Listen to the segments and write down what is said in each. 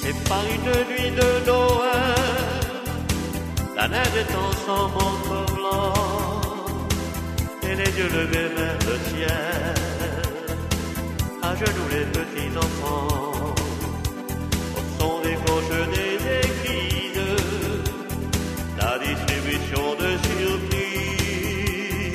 Et par une nuit de Noël, la neige est ensemble encore blanc, et les yeux levés vers le ciel, à genoux les petits enfants, au son des cloches des églises, la distribution de surprise.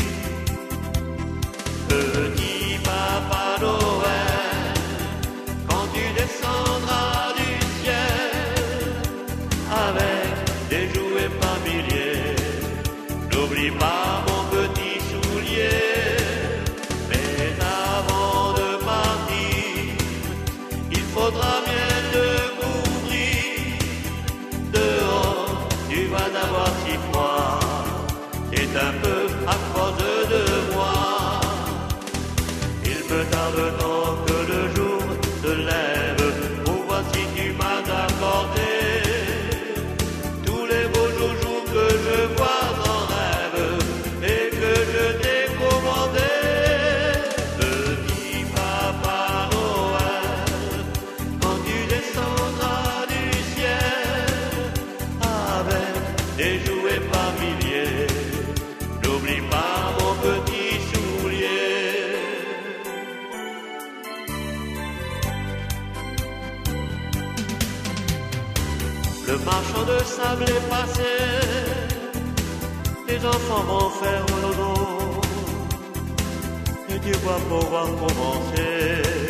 Petit Papa Noël, quand tu descendras du ciel, avec des jouets par milliers, n'oublie pas mon petit soulier. Mais avant de partir, il faudra bien te couvrir. Dehors, tu vas avoir si froid, c'est un peu à cause de moi. Il me tarde tant que le jour se lève pour voir si tu m'as accordé tous les beaux joujoux que je vois en rêve et que je t'ai commandé. Petit Papa Noël, quand tu descendras du ciel, avec des jouets par milliers, n'oublie pas mon petit soulier. Le marchand de sable est passé, les enfants vont faire le dos, et tu vas pouvoir commencer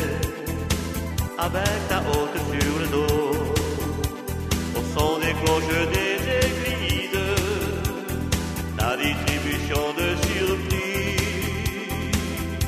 avec ta haute sur le dos, au son des cloches des églises, la distribution de surprises.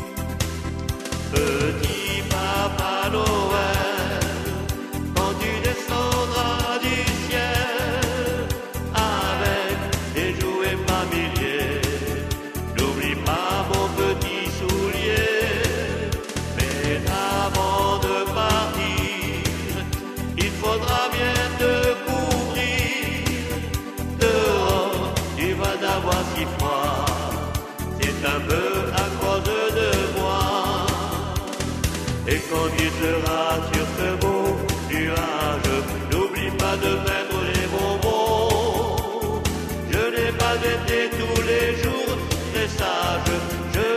Petit Papa Noël, quand tu descendras du ciel, avec des jouets par milliers, n'oublie pas mon petit soulier. Mais avant de partir, il faudra bien te couvrir. Dehors, tu vas avoir si froid, c'est un peu à cause de moi. Et quand il sera sur ce beau nuage, n'oublie pas de mettre les bonbons. Je n'ai pas été tous les jours très sage, je